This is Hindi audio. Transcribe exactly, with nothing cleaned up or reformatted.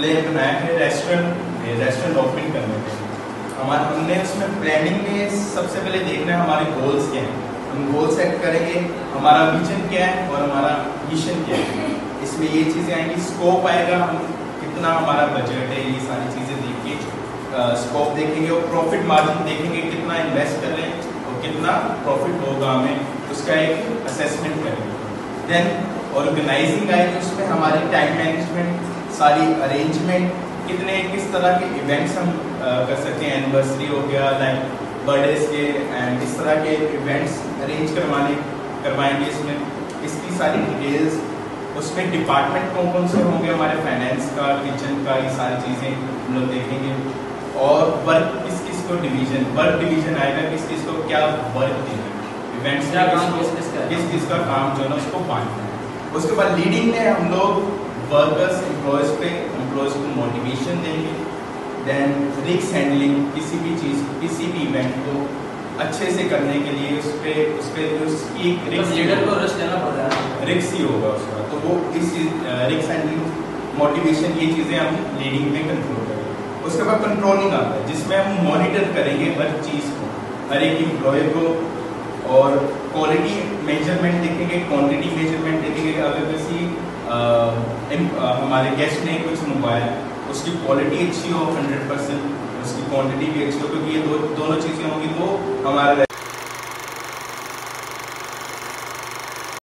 हमने बनाया है रेस्टोरेंट रेस्टोरेंट ओपन करने के लिए। हमारा हमने उसमें प्लानिंग में सबसे पहले देखना है हमारे गोल्स क्या हैं, हम गोल सेट करेंगे, हमारा विजन क्या है और हमारा मिशन क्या है। इसमें ये चीज़ें आएंगी, स्कोप आएगा, हम कितना हमारा बजट है, ये सारी चीज़ें देख के स्कोप देखेंगे और प्रॉफिट मार्जिन देखेंगे, कितना इन्वेस्ट कर रहे हैं और कितना प्रॉफिट होगा, हमें उसका एक असेसमेंट करेंगे। देन ऑर्गेनाइजिंग आएगी, उसमें हमारी टाइम मैनेजमेंट, सारी अरेंजमेंट, कितने किस तरह के इवेंट्स हम आ, कर सकते हैं, एनिवर्सरी हो गया, लाइक बर्थडेज के एंड इस तरह के इवेंट्स अरेंज करवाने करवाएंगे। इसमें इसकी सारी डिटेल्स, उसमें डिपार्टमेंट कौन कौन से होंगे, हमारे फाइनेंस का, किचन का, ये सारी चीज़ें हम लोग देखेंगे। और वर्क किस किस को डिवीजन वर्क डिवीजन आएगा, किस किस को क्या वर्क देना है, इवेंट्स का किस किस का काम जो है ना उसको बांटना है। उसके बाद लीडिंग में हम लोग वर्कर्स एम्प्लॉयज़ पे एम्प्लॉयज़ को मोटिवेशन देंगे। देन रिस्क हैंडलिंग, किसी भी चीज़ किसी भी इवेंट को अच्छे से करने के लिए उस पर उस पर उसकी एक रिस्क लीडर को रिस्क लेना पड़ता है, रिस्क ही होगा उसका, तो वो इस रिस्क हैंडलिंग, मोटिवेशन, ये चीज़ें हम लीडिंग में कंट्रोल करेंगे। उसके बाद कंट्रोलिंग आता है, जिसमें हम मॉनिटर करेंगे हर चीज़ को, हर एक एम्प्लॉय को, और क्वालिटी मेजरमेंट देखेंगे, क्वांटिटी मेजरमेंट देखेंगे। अगर किसी आ, आ, हमारे गेस्ट ने कुछ मंगवाया, उसकी क्वालिटी अच्छी हो हंड्रेड परसेंट, उसकी क्वांटिटी भी अच्छी हो, क्योंकि ये दो दोनों चीज़ें होंगी तो हमारा